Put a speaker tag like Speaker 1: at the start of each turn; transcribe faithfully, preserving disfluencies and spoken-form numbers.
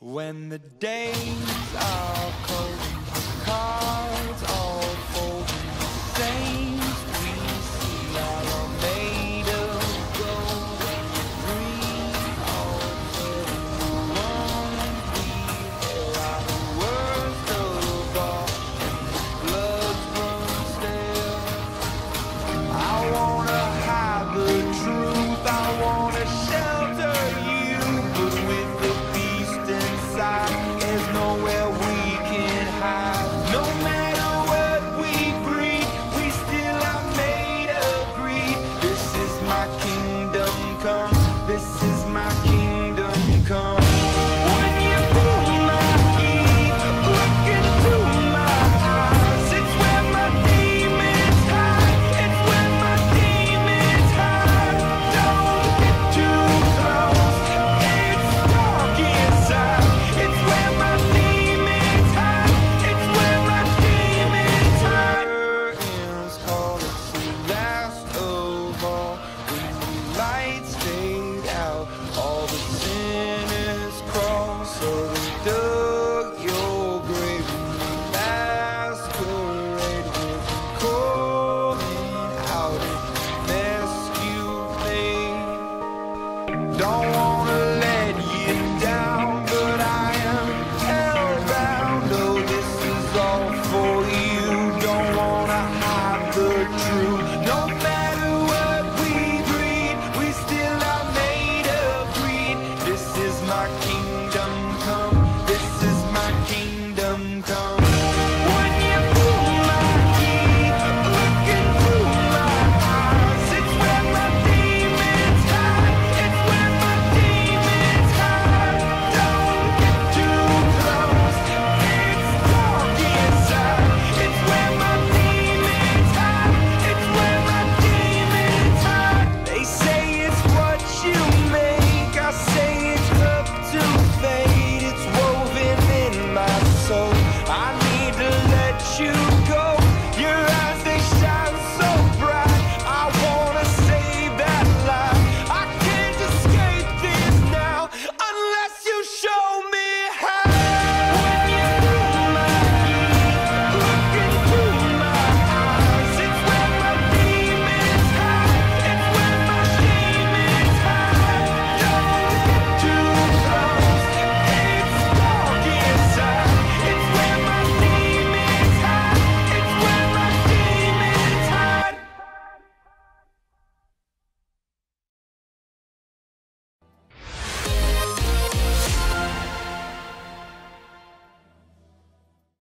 Speaker 1: When the days are cold, cards all folding, the saints we see are all made of gold. When you dream all fading, the ones we hear are the worst of all, and the bloods run stale. I wanna hide the truth, I wanna shelter you, but with the beast inside, there's nowhere we can hide. No matter what we breed, we still are made of greed. This is my kingdom come, this is my kingdom come. When you pull my key, look into my eyes, it's where my demons hide, it's where my demons hide. Don't get too close, it's dark inside, it's where my demons hide, it's where my demons hide. Curtains call us the last of all. When the lights fade out, all the sinners crawl. So they dug your grave and the masquerade will come calling out in mess you made. Don't wanna let you down, but I am hellbound. Oh, this is all for you. Don't wanna hide the truth. No matter what we breed, we still are made of greed. This is my key.